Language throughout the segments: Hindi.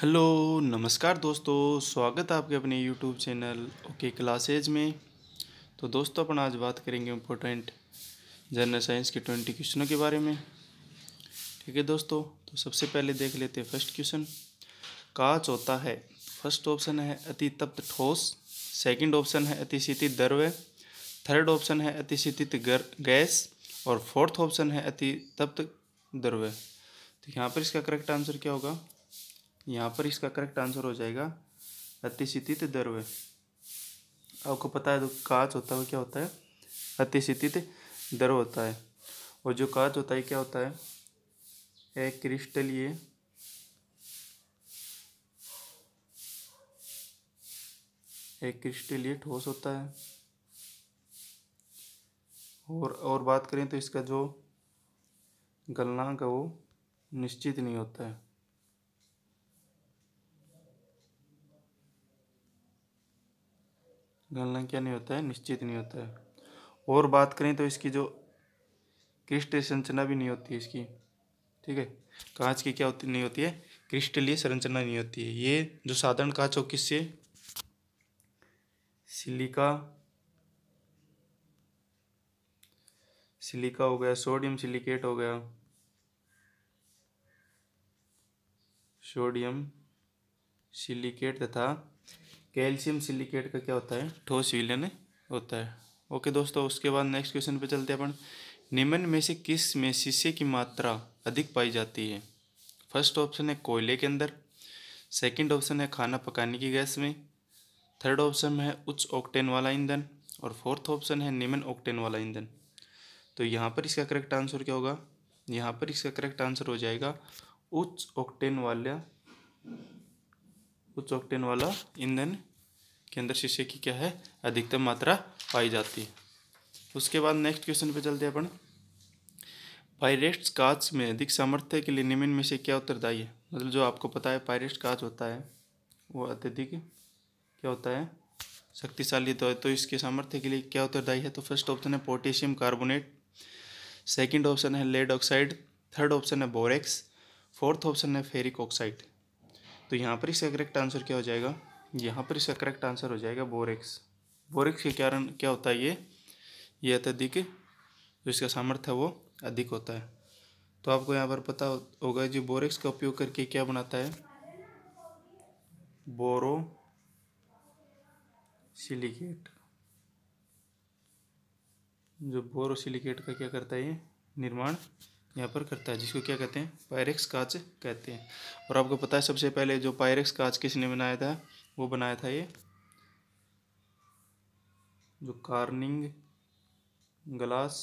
हेलो नमस्कार दोस्तों, स्वागत है आपके अपने यूट्यूब चैनल ओके क्लासेज में। तो दोस्तों अपन आज बात करेंगे इम्पोर्टेंट जनरल साइंस के 20 क्वेश्चनों के बारे में। ठीक है दोस्तों, तो सबसे पहले देख लेते हैं फर्स्ट क्वेश्चन। कांच होता है, फर्स्ट ऑप्शन है अति तप्त ठोस, सेकंड ऑप्शन है अति शीतित द्रव्य, थर्ड ऑप्शन है अति शीतित गैस और फोर्थ ऑप्शन है अति तप्त द्रव्य। तो यहाँ पर इसका करेक्ट आंसर क्या होगा? यहाँ पर इसका करेक्ट आंसर हो जाएगा अतिशीतित द्रव्य। आपको पता है जो कांच होता है वो क्या होता है? अतिशीतित द्रव्य होता है। और जो कांच होता है क्या होता है? एक क्रिस्टलीय ठोस होता है। और बात करें तो इसका जो गलनांक है वो निश्चित नहीं होता है। गलनांक क्या नहीं होता है? निश्चित नहीं होता है। और बात करें तो इसकी जो क्रिस्टलीय संरचना भी नहीं होती है इसकी। ठीक है, कांच की क्या होती नहीं होती है? क्रिस्टलीय संरचना नहीं होती है। ये जो साधारण कांच हो किससे? सिलिका हो गया, सोडियम सिलिकेट हो गया, सोडियम सिलिकेट तथा कैल्शियम सिलिकेट का क्या होता है? ठोस विलयन होता है। ओके दोस्तों, उसके बाद नेक्स्ट क्वेश्चन पे चलते हैं अपन। निम्न में से किस में शीशे की मात्रा अधिक पाई जाती है? फर्स्ट ऑप्शन है कोयले के अंदर, सेकंड ऑप्शन है खाना पकाने की गैस में, थर्ड ऑप्शन में है उच्च ऑक्टेन वाला ईंधन और फोर्थ ऑप्शन है निम्न ऑक्टेन वाला ईंधन। तो यहाँ पर इसका करेक्ट आंसर क्या होगा? यहाँ पर इसका करेक्ट आंसर हो जाएगा उच्च ऑक्टेन वाला ईंधन के अंदर शीशे की क्या है? अधिकतम मात्रा पाई जाती है। उसके बाद नेक्स्ट क्वेश्चन पे चलते हैं अपन। पायरेट्स कांच में अधिक सामर्थ्य के लिए निम्न में से क्या उत्तरदायी है? मतलब जो आपको पता है पायरेट्स कांच होता है वो अत्यधिक क्या होता है? शक्तिशाली। तो इसके सामर्थ्य के लिए क्या उत्तरदायी है? तो फर्स्ट ऑप्शन है पोटेशियम कार्बोनेट, सेकंड ऑप्शन है लेड ऑक्साइड, थर्ड ऑप्शन है बोरेक्स, फोर्थ ऑप्शन है फेरिक ऑक्साइड। तो यहाँ पर इसका करेक्ट आंसर क्या हो जाएगा? यहाँ पर इसका करेक्ट आंसर हो जाएगा बोरेक्स। बोरेक्स के कारण क्या होता है? ये अत्यधिक जो इसका सामर्थ्य है वो अधिक होता है। तो आपको यहाँ पर पता होगा जो बोरेक्स का उपयोग करके क्या बनाता है? बोरोसिलिकेट। जो बोरोसिलिकेट का क्या करता है? ये निर्माण यहाँ पर करता है, जिसको क्या कहते हैं? पायरेक्स कांच कहते हैं। और आपको पता है सबसे पहले जो पायरेक्स कांच किसने बनाया था? वो बनाया था ये जो कार्निंग ग्लास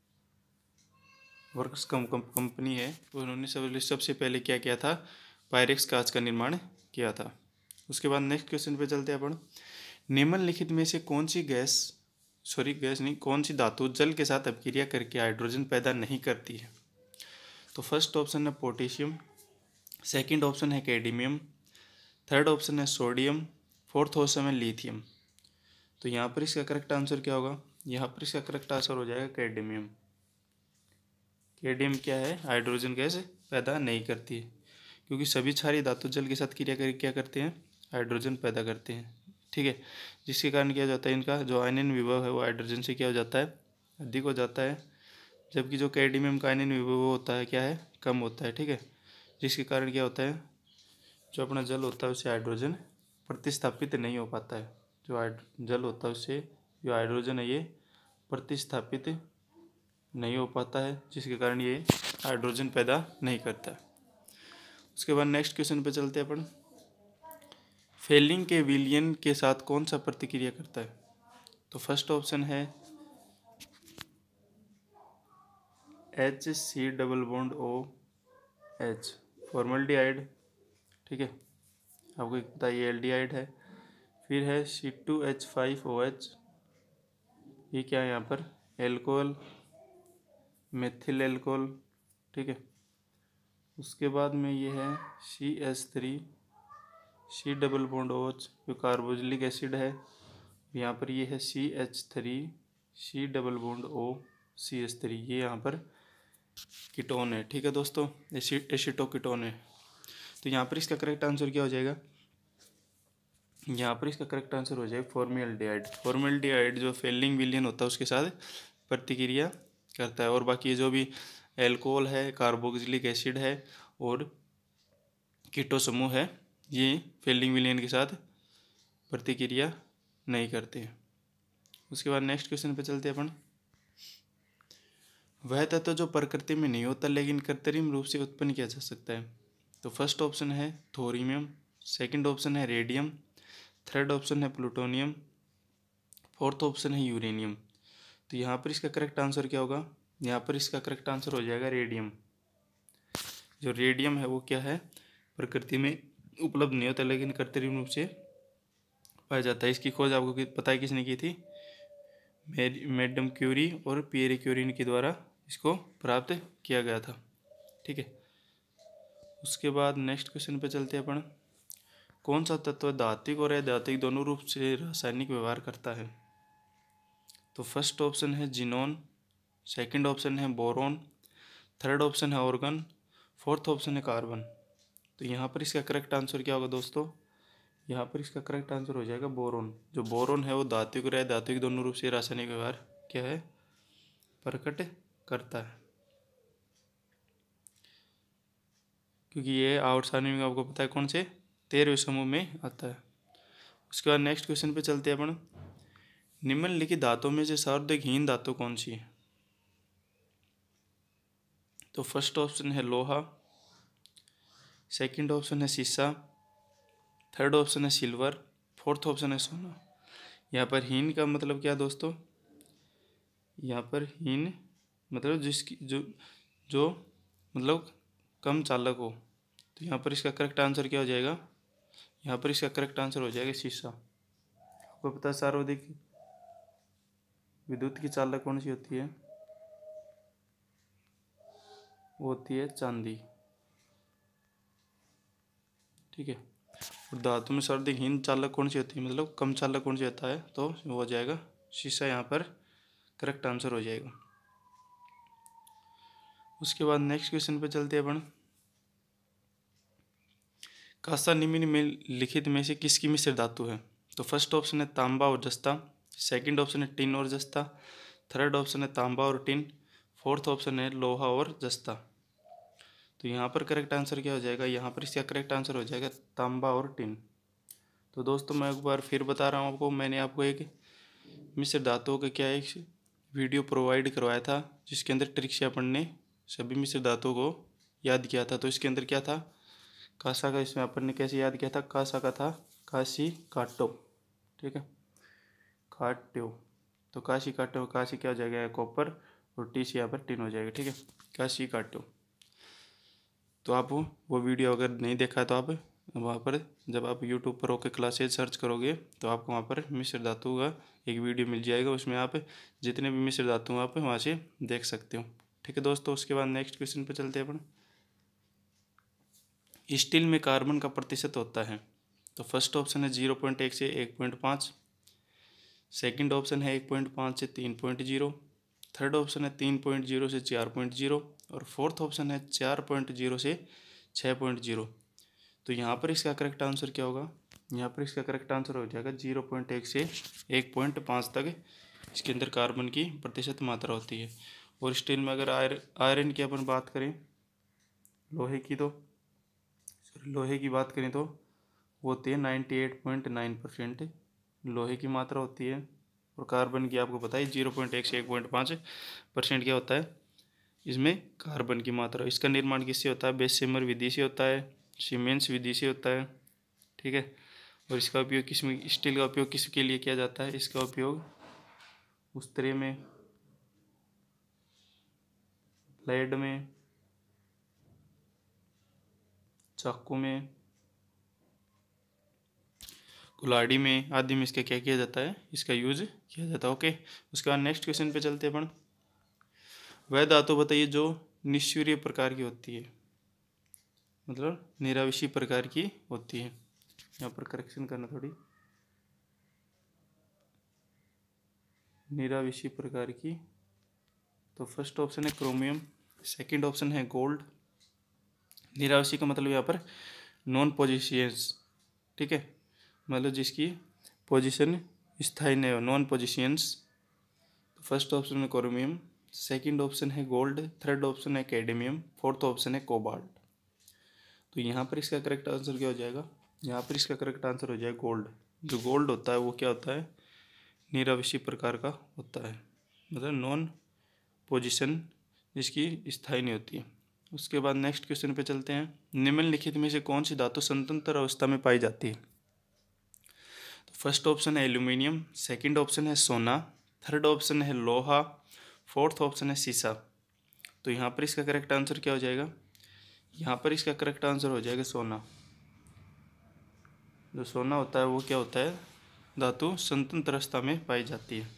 वर्क्स कंपनी है, उन्होंने सबसे पहले क्या किया था? पायरेक्स कांच का निर्माण किया था। उसके बाद नेक्स्ट क्वेश्चन पे चलते हैं अपन। निम्नलिखित में से कौन सी कौन सी धातु जल के साथ अपक्रिया करके हाइड्रोजन पैदा नहीं करती है? तो फर्स्ट ऑप्शन है पोटेशियम, सेकंड ऑप्शन है कैडमियम, थर्ड ऑप्शन है सोडियम, फोर्थ ऑप्शन है लिथियम। तो यहाँ पर इसका करेक्ट आंसर क्या होगा? यहाँ पर इसका करेक्ट आंसर हो जाएगा कैडमियम। कैडमियम क्या है? हाइड्रोजन गैस पैदा नहीं करती है, क्योंकि सभी क्षारीय धातु जल के साथ क्रिया करके क्या करते हैं? हाइड्रोजन पैदा करते हैं। ठीक है, जिसके कारण क्या जाता है? इनका जो आयनन विभव है वो हाइड्रोजन से क्या हो जाता है? अधिक हो जाता है। जबकि जो कैडमियम का आयनन विभव होता है क्या है? कम होता है। ठीक है, जिसके कारण क्या होता है? जो अपना जल होता है उससे हाइड्रोजन प्रतिस्थापित नहीं हो पाता है। जो जल होता है उससे जो हाइड्रोजन है ये प्रतिस्थापित नहीं हो पाता है, जिसके कारण ये हाइड्रोजन पैदा नहीं करता। उसके बाद नेक्स्ट क्वेश्चन पे चलते हैं अपन। फेलिंग के विलयन के साथ कौन सा प्रतिक्रिया करता है? तो फर्स्ट ऑप्शन है HC double bond OH formaldehyde. ठीक है, आपको पता है ये एल्डिहाइड है। फिर है C2H5OH, ये क्या है यहाँ पर? Alcohol, methyl alcohol. ठीक है, उसके बाद में ये है C डबल बॉन्ड OH जो कार्बोक्सिलिक एसिड है। यहाँ पर ये है C डबल बॉन्ड OCH3, ये यहाँ पर कीटोन है। ठीक है दोस्तों, एसिटोकीटोन है। तो यहाँ पर इसका करेक्ट आंसर क्या हो जाएगा, यहाँ पर इसका करेक्ट आंसर हो जाएगा फॉर्मेल्डिहाइड। फॉर्मेल्डिहाइड जो फेलिंग विलयन होता है उसके साथ प्रतिक्रिया करता है। और बाकी जो भी एल्कोहल है, कार्बोक्सिलिक एसिड है और कीटो समूह है, ये फेलिंग विलयन के साथ प्रतिक्रिया नहीं करते हैं। उसके बाद नेक्स्ट क्वेश्चन पे चलते हैं अपन। वह तत्व जो प्रकृति में नहीं होता लेकिन कृत्रिम रूप से उत्पन्न किया जा सकता है। तो फर्स्ट ऑप्शन है थोरियम, सेकंड ऑप्शन है रेडियम, थर्ड ऑप्शन है प्लूटोनियम, फोर्थ ऑप्शन है यूरेनियम। तो यहाँ पर इसका करेक्ट आंसर क्या होगा, यहाँ पर इसका करेक्ट आंसर हो जाएगा रेडियम। जो रेडियम है वो क्या है, प्रकृति में उपलब्ध नहीं होता लेकिन कृत्रिम रूप से पाया जाता है। इसकी खोज आपको पता है किसने की थी, मैडम क्यूरी और पियरे क्यूरी के द्वारा इसको प्राप्त किया गया था। ठीक है, उसके बाद नेक्स्ट क्वेश्चन पे चलते हैं अपन। कौन सा तत्व धात्विक और अधात्विक दोनों रूप से रासायनिक व्यवहार करता है। तो फर्स्ट ऑप्शन है जिनोन, सेकंड ऑप्शन है बोरोन, थर्ड ऑप्शन है ऑर्गन, फोर्थ ऑप्शन है कार्बन। तो यहाँ पर इसका करेक्ट आंसर क्या होगा दोस्तों, यहाँ पर इसका करेक्ट आंसर हो जाएगा बोरोन। जो बोरोन है वो धात्विक और अधात्विक दोनों रूप से रासायनिक व्यवहार क्या है, प्रकट करता है। क्योंकि ये आवर्तसारणी में आपको पता है कौन से 13वें समूह में आता है। उसके बाद नेक्स्ट क्वेश्चन पे चलते हैं अपन। निम्नलिखित धातुओं में से सर्वाधिकहीन धातु कौन सी है। तो फर्स्ट ऑप्शन है लोहा, सेकंड ऑप्शन है शीशा, थर्ड ऑप्शन है सिल्वर, फोर्थ ऑप्शन है सोना। यहाँ पर हीन का मतलब क्या दोस्तों, यहाँ पर हीन मतलब जिसकी जो जो मतलब कम चालक हो। तो यहाँ पर इसका करेक्ट आंसर क्या हो जाएगा, यहाँ पर इसका करेक्ट आंसर हो जाएगा शीशा। आपको पता है सर्वाधिक विद्युत की चालक कौन सी होती है, वो होती है चांदी। ठीक है, और धातु में सर्वाधिक हीन चालक कौन सी होती है, मतलब कम चालक कौन सी होता है, तो वो हो जाएगा शीशा। यहाँ पर करेक्ट आंसर हो जाएगा। उसके बाद नेक्स्ट क्वेश्चन पे चलते हैं अपन। कांसा निम्न में लिखित में से किसकी मिश्र धातु है। तो फर्स्ट ऑप्शन है तांबा और जस्ता, सेकंड ऑप्शन है टिन और जस्ता, थर्ड ऑप्शन है तांबा और टिन, फोर्थ ऑप्शन है लोहा और जस्ता। तो यहाँ पर करेक्ट आंसर क्या हो जाएगा, यहाँ पर इसका करेक्ट आंसर हो जाएगा तांबा और टिन। तो दोस्तों मैं एक बार फिर बता रहा हूँ आपको, मैंने आपको एक मिश्र धातुओं का क्या एक वीडियो प्रोवाइड करवाया था जिसके अंदर ट्रिक से अपन ने सभी मिश्र धातुओं को याद किया था। तो इसके अंदर क्या था, कांसा का, इसमें अपन ने कैसे याद किया था, कांसा का था काशी काटो। ठीक है, काट्यो, तो काशी काटो, काशी क्या हो जाएगा कॉपर, और टी से यहाँ पर टिन हो जाएगा। ठीक है, काशी काटो। तो आप वो वीडियो अगर नहीं देखा तो आप वहाँ पर जब आप यूट्यूब पर होकर क्लासेज सर्च करोगे तो आपको वहाँ पर मिश्र धातु का एक वीडियो मिल जाएगा, उसमें आप जितने भी मिश्र धातु आप वहाँ से देख सकते हो। ठीक है दोस्तों, उसके बाद नेक्स्ट क्वेश्चन पे चलते हैं अपन। स्टील में कार्बन का प्रतिशत होता है। तो फर्स्ट ऑप्शन है 0.1 से 1.5, सेकंड ऑप्शन है 1.5 से 3.0, थर्ड ऑप्शन है 3.0 से 4.0 और फोर्थ ऑप्शन है 4.0 से 6.0। तो यहाँ पर इसका करेक्ट आंसर क्या होगा, यहाँ पर इसका करेक्ट आंसर हो जाएगा 0.1 से 1.5 तक इसके अंदर कार्बन की प्रतिशत मात्रा होती है। और स्टील में अगर आयरन की अपन बात करें, लोहे की बात करें तो वो होती है 98.9% लोहे की मात्रा होती है। और कार्बन की आपको पता है 0.1 से 1.5% क्या होता है, इसमें कार्बन की मात्रा। इसका निर्माण किससे होता है, बेशेमर विधि से होता है, सीमेंस विधि से होता है। ठीक है, और इसका उपयोग किसमें, स्टील का उपयोग किसके लिए किया जाता है, इसका उपयोग उस्तरे में, ब्लेड में, चाकू में, कुल्हाड़ी में आदि में इसका क्या किया जाता है, इसका यूज किया जाता है। ओके, उसके बाद नेक्स्ट क्वेश्चन पे चलते हैं अपन। वह धातु बताइए जो निष्क्रिय प्रकार की होती है, मतलब निराविषी प्रकार की होती है। यहाँ पर करेक्शन करना थोड़ी, निराविषी प्रकार की। तो फर्स्ट ऑप्शन है क्रोमियम, सेकंड ऑप्शन है गोल्ड। निराविषी का मतलब यहाँ पर नॉन पोजिशियंस, ठीक है, मतलब जिसकी पोजीशन स्थायी नहीं हो, नॉन पोजिशियंस। फर्स्ट ऑप्शन है क्रोमियम, सेकंड ऑप्शन है गोल्ड, थर्ड ऑप्शन है कैडमियम, फोर्थ ऑप्शन है कोबाल्ट। तो यहाँ पर इसका करेक्ट आंसर क्या हो जाएगा, यहाँ पर इसका करेक्ट आंसर हो जाएगा गोल्ड। जो गोल्ड होता है वो क्या होता है, निरावशी प्रकार का होता है, मतलब नॉन पोजीशन जिसकी स्थायी नहीं होती है। उसके बाद नेक्स्ट क्वेश्चन पे चलते हैं। निम्नलिखित में से कौन सी धातु स्वतंत्र अवस्था में पाई जाती है। तो फर्स्ट ऑप्शन है एल्यूमिनियम, सेकंड ऑप्शन है सोना, थर्ड ऑप्शन है लोहा, फोर्थ ऑप्शन है सीसा। तो यहाँ पर इसका करेक्ट आंसर क्या हो जाएगा, यहाँ पर इसका करेक्ट आंसर हो जाएगा सोना। जो सोना होता है वो क्या होता है, धातु स्वतंत्र अवस्था में पाई जाती है।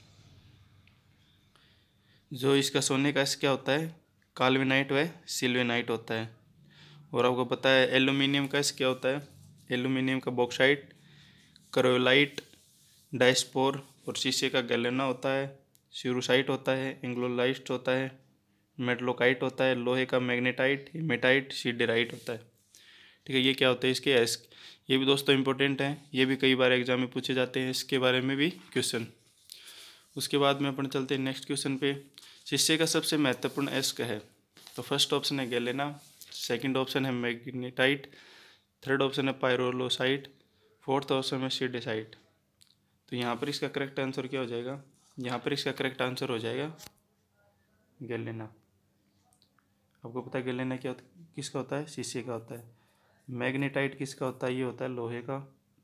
जो इसका सोने का क्या होता है, काल्विनाइट व सिल्वेनाइट होता है। और आपको पता है एल्यूमिनियम का क्या होता है, एल्यूमिनियम का बॉक्साइट, क्रोलाइट, डायस्पोर, और शीशे का गैलेना होता है, सिरुसाइट होता है, एंग्लोलाइट होता है, मेटलोकाइट होता है, लोहे का मैग्नेटाइट, हेमेटाइट, सीडेराइट होता है। ठीक है, ये क्या होता है इसके ये भी दोस्तों इंपॉर्टेंट है, ये भी कई बार एग्जाम में पूछे जाते हैं, इसके बारे में भी क्वेश्चन। उसके बाद में अपन चलते हैं नेक्स्ट क्वेश्चन पे। शीशे का सबसे महत्वपूर्ण अयस्क है। तो फर्स्ट ऑप्शन है गैलेना, सेकंड ऑप्शन है मैग्नेटाइट, थर्ड ऑप्शन है पायरोलोसाइट, फोर्थ ऑप्शन है सीडेसाइट। तो यहाँ पर इसका करेक्ट आंसर क्या हो जाएगा, यहाँ पर इसका करेक्ट आंसर हो जाएगा गैलेना। आपको पता है गैलेना क्या किसका होता है, शीशे का होता है। मैग्नेटाइट किसका होता है, ये होता है लोहे का,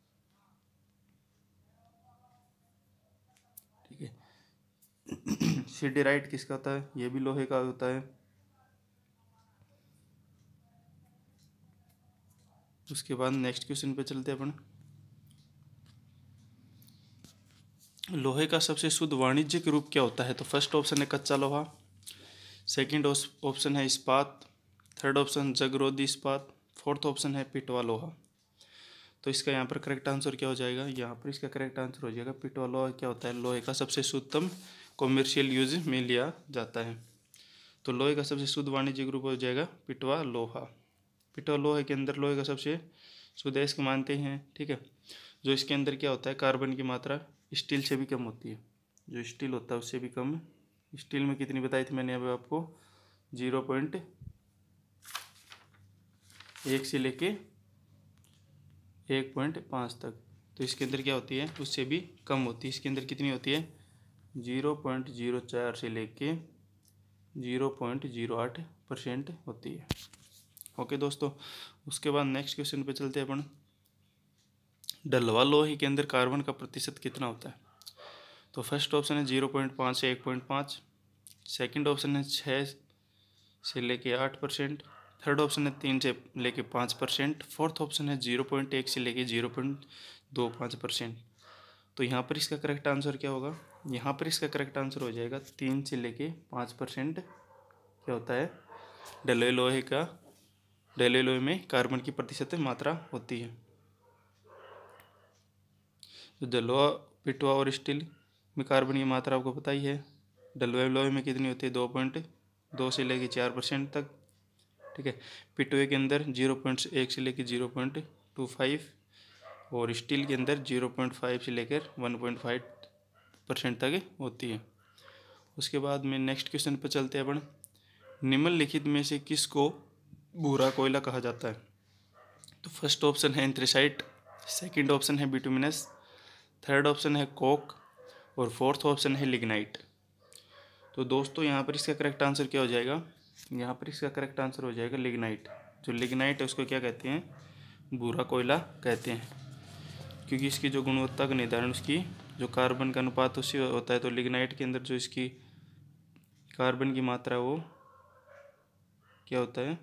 ठीक है। सीडेराइट किसका होता है, ये भी लोहे का होता है। उसके बाद नेक्स्ट क्वेश्चन पे चलते हैं अपन। लोहे का सबसे शुद्ध वाणिज्यिक रूप क्या होता है। तो फर्स्ट ऑप्शन है कच्चा लोहा, सेकंड ऑप्शन है इस्पात, थर्ड ऑप्शन जगरोधी इस्पात, फोर्थ ऑप्शन है पिटवा लोहा। तो इसका यहाँ पर करेक्ट आंसर क्या हो जाएगा, यहाँ पर इसका करेक्ट आंसर हो जाएगा पिटवा लोहा। क्या होता है, लोहे का सबसे शुद्धतम कॉमर्शियल यूज में लिया जाता है। तो लोहे का सबसे शुद्ध वाणिज्यिक रूप हो जाएगा पिटवा लोहा। पिटवा लोहे के अंदर लोहे का सबसे शुद्ध अयस्क मानते हैं, ठीक है। जो इसके अंदर क्या होता है, कार्बन की मात्रा स्टील से भी कम होती है, जो स्टील होता है उससे भी कम। स्टील में कितनी बताई थी मैंने अभी आपको, 0.1 से लेके 1.5 तक। तो इसके अंदर क्या होती है, उससे भी कम होती है। इसके अंदर कितनी होती है, 0.04 से लेके 0.08% होती है। ओके दोस्तों, उसके बाद नेक्स्ट क्वेश्चन पे चलते हैं अपन। ढलवा लोहे के अंदर कार्बन का प्रतिशत कितना होता है। तो फर्स्ट ऑप्शन है 0.5 से 1.5, सेकंड ऑप्शन है 6 से लेके 8%, थर्ड ऑप्शन है 3 से लेके 5%, फोर्थ ऑप्शन है 0.1 से लेके 0.25%। तो यहाँ पर इसका करेक्ट आंसर क्या होगा, यहाँ पर इसका करेक्ट आंसर हो जाएगा 3 से लेके 5% क्या होता है, ढलवे लोहे का, ढलवे लोहे में कार्बन की प्रतिशत मात्रा होती है। तो ढलवा, पिटवा और स्टील में कार्बन की मात्रा आपको पता ही है। ढलवे लोहे में कितनी होती है, 2.2 से लेके 4% तक, ठीक है। पिटवे के अंदर 0.1 से लेकर 0.25 और स्टील के अंदर 0.5 से लेकर 1.5% तक होती है। उसके बाद में नेक्स्ट क्वेश्चन पर चलते हैं अपन। निम्नलिखित में से किसको भूरा कोयला कहा जाता है। तो फर्स्ट ऑप्शन है एंथ्रेसाइट, सेकंड ऑप्शन है बिटुमिनस, थर्ड ऑप्शन है कोक और फोर्थ ऑप्शन है लिग्नाइट। तो दोस्तों यहाँ पर इसका करेक्ट आंसर क्या हो जाएगा, यहाँ पर इसका करेक्ट आंसर हो जाएगा लिग्नाइट। जो लिग्नाइट है उसको क्या कहते हैं, भूरा कोयला कहते हैं, क्योंकि इसकी जो गुणवत्ता का निर्धारण उसकी जो कार्बन का अनुपात उससे होता है। तो लिग्नाइट के अंदर जो इसकी कार्बन की मात्रा वो क्या होता है,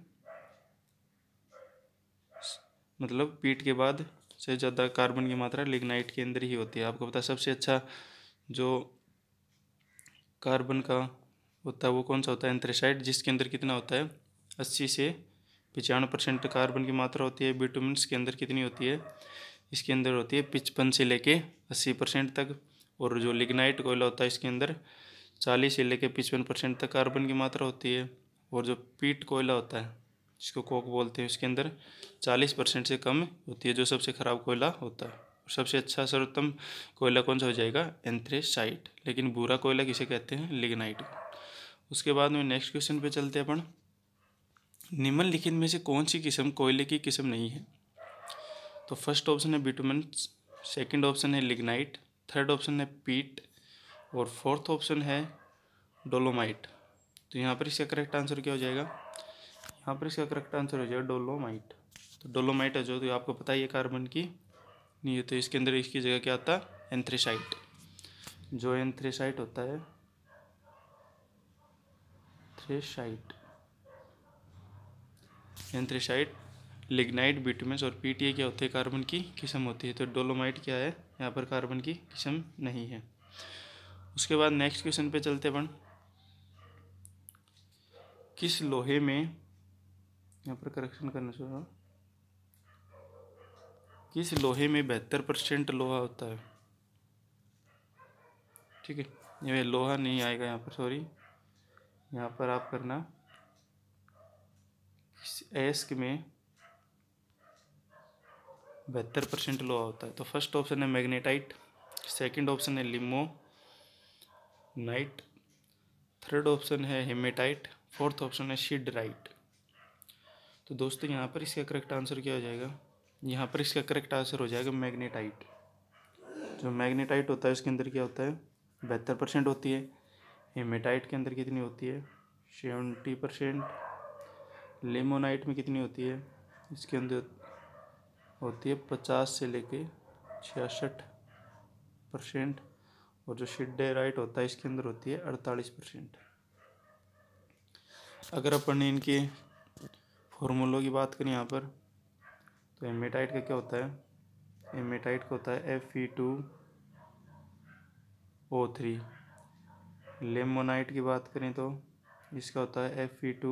मतलब पीट के बाद से ज़्यादा कार्बन की मात्रा लिग्नाइट के अंदर ही होती है। आपको पता है सबसे अच्छा जो कार्बन का होता है वो कौन सा होता है, एंथ्रेसाइट, जिसके अंदर कितना होता है 80 से 95% कार्बन की मात्रा होती है। बिटुमिन्स के अंदर कितनी होती है, इसके अंदर होती है 55 से लेके 80% तक। और जो लिग्नाइट कोयला होता है इसके अंदर 40 से लेके 55% तक कार्बन की मात्रा होती है। और जो पीट कोयला होता है जिसको कोक बोलते हैं, उसके अंदर 40% से कम होती है, जो सबसे ख़राब कोयला होता है। सबसे अच्छा सर्वोत्तम कोयला कौन सा हो जाएगा? एंथ्रेसाइट। लेकिन बुरा कोयला किसे कहते हैं? लिग्नाइट। उसके बाद में नेक्स्ट क्वेश्चन पे चलते हैं अपन। निम्नलिखित में से कौन सी किस्म कोयले की किस्म नहीं है? तो फर्स्ट ऑप्शन है बिटुमेन, सेकंड ऑप्शन है लिग्नाइट, थर्ड ऑप्शन है पीट और फोर्थ ऑप्शन है डोलोमाइट। तो यहाँ पर इसका करेक्ट आंसर क्या हो जाएगा? यहाँ पर इसका करेक्ट आंसर हो जाएगा डोलोमाइट। तो डोलोमाइट है जो तो आपको पता ही है कार्बन की नहीं है, तो इसके अंदर इसकी जगह क्या आता है? एंथ्रेसाइट। जो एंथ्रेसाइट होता है, एंथ्रेसाइट, लिग्नाइट, बिटुमेन और पीटीए क्या होते हैं? कार्बन की किस्म होती है। तो डोलोमाइट क्या है? यहाँ पर कार्बन की किस्म नहीं है। उसके बाद नेक्स्ट क्वेश्चन पे चलते अपन। किस लोहे में, यहाँ पर करेक्शन करना चाहिए, किस लोहे में 72% लोहा होता है? ठीक है, ये लोहा नहीं आएगा यहाँ पर, सॉरी। यहाँ पर आप करना एस्क में 72% लोहा होता है। तो फर्स्ट ऑप्शन है मैग्नेटाइट, सेकंड ऑप्शन है लिमोनाइट, थर्ड ऑप्शन है हेमेटाइट, फोर्थ ऑप्शन है सिडराइट। तो दोस्तों यहाँ पर इसका करेक्ट आंसर क्या हो जाएगा? यहाँ पर इसका करेक्ट आंसर हो जाएगा मैग्नेटाइट। जो मैग्नेटाइट होता है उसके अंदर क्या होता है? 72% होती है। हेमेटाइट के अंदर कितनी होती है? 70%। लिमोनाइट में कितनी होती है? इसके अंदर होती है 50 से लेके 66%। और जो सिडराइट होता है इसके अंदर होती है 48%। अगर अपन ने इनके फॉर्मूलों की बात करें यहाँ पर, तो हेमेटाइट का क्या होता है? हेमेटाइट का होता है Fe2O3। लेमोनाइट की बात करें तो इसका होता है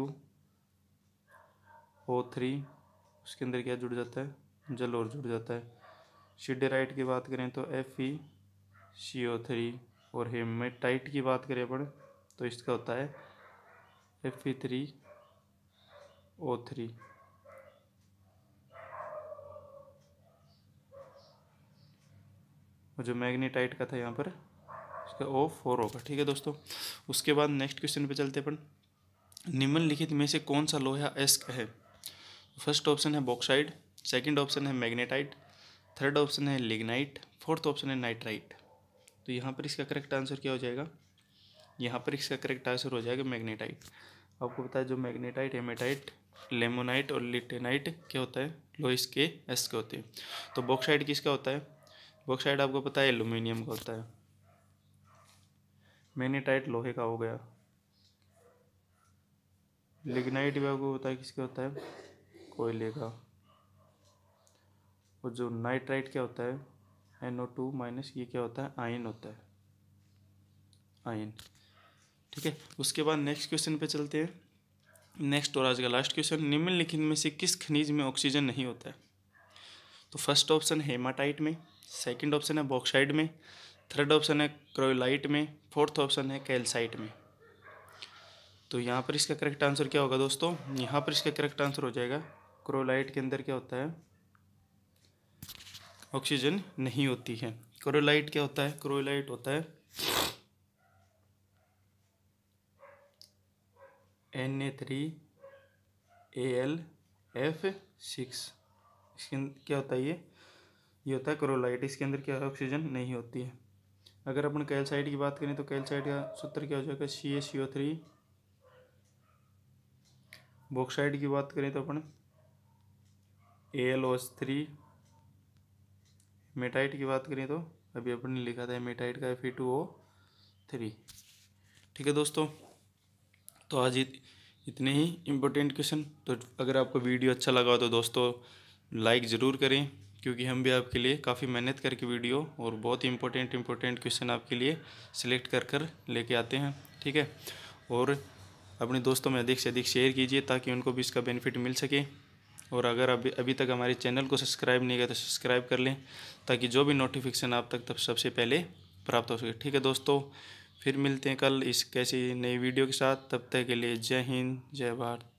Fe2O3। उसके अंदर क्या जुड़ जाता है? जल और जुड़ जाता है। सिडराइट की बात करें तो FeCO3। और हेमेटाइट की बात करें अपन तो इसका होता है Fe3O3। और जो मैग्नेटाइट का था यहाँ पर इसका O4 होगा। ठीक है दोस्तों। उसके बाद नेक्स्ट क्वेश्चन पे चलते अपन। निम्नलिखित में से कौन सा लोहा एस्क है? फर्स्ट ऑप्शन है बॉक्साइड, सेकंड ऑप्शन है मैग्नेटाइट, थर्ड ऑप्शन है लिग्नाइट, फोर्थ ऑप्शन है नाइट्राइट। तो यहाँ पर इसका करेक्ट आंसर क्या हो जाएगा? यहाँ पर इसका करेक्ट आंसर हो जाएगा मैग्नेटाइट। आपको पता है जो मैग्नेटाइट, हेमेटाइट, लेमोनाइट और लिग्नाइट क्या होता है? लोहे के एस्क होते हैं। तो बॉक्साइड किसका होता है? बॉक्साइड आपको पता है एल्यूमिनियम का होता है। मैग्नेटाइट लोहे का हो गया। लिग्नाइट भी आपको पता है किसका होता है? कोयले का। और जो नाइट्राइट क्या होता है? NO2-, ये क्या होता है? आयन होता है, आयन। ठीक है। उसके बाद नेक्स्ट क्वेश्चन पे चलते हैं। नेक्स्ट और आज का लास्ट क्वेश्चन। निम्नलिखित में से किस खनिज में ऑक्सीजन नहीं होता है? तो फर्स्ट ऑप्शन है हेमाटाइट में, सेकंड ऑप्शन है बॉक्साइड में, थर्ड ऑप्शन है क्रोलाइट में, फोर्थ ऑप्शन है कैल्साइट में। तो यहाँ पर इसका करेक्ट आंसर क्या होगा दोस्तों? यहाँ पर इसका करेक्ट आंसर हो जाएगा क्रोलाइट के अंदर क्या होता है? ऑक्सीजन नहीं होती है। क्रोलाइट क्या होता है? क्रोलाइट होता है Na3Al(F6). इसके अंदर क्या होता है? ये होता है क्रोलाइट। इसके अंदर क्या है? ऑक्सीजन नहीं होती है। अगर अपन कैल्साइट की बात करें तो कैल्साइट का सूत्र क्या हो जाएगा? CaCO3। बॉक्साइट की बात करें तो अपन AlOH3। हेमेटाइट की बात करें तो अभी अपन ने लिखा था हेमेटाइट का Fe2O3। ठीक है दोस्तों। तो आज इतने ही इम्पोर्टेंट क्वेश्चन। तो अगर आपको वीडियो अच्छा लगा हो तो दोस्तों लाइक ज़रूर करें, क्योंकि हम भी आपके लिए काफ़ी मेहनत करके वीडियो और बहुत ही इम्पोर्टेंट क्वेश्चन आपके लिए सिलेक्ट कर लेके आते हैं। ठीक है। और अपने दोस्तों में अधिक से अधिक शेयर कीजिए ताकि उनको भी इसका बेनिफिट मिल सके। और अगर अभी तक हमारे चैनल को सब्सक्राइब नहीं किया तो सब्सक्राइब कर लें, ताकि जो भी नोटिफिकेशन आप तक तब सबसे पहले प्राप्त हो सके। ठीक है दोस्तों, फिर मिलते हैं कल इस कैसी नई वीडियो के साथ। तब तक के लिए जय हिंद, जय भारत।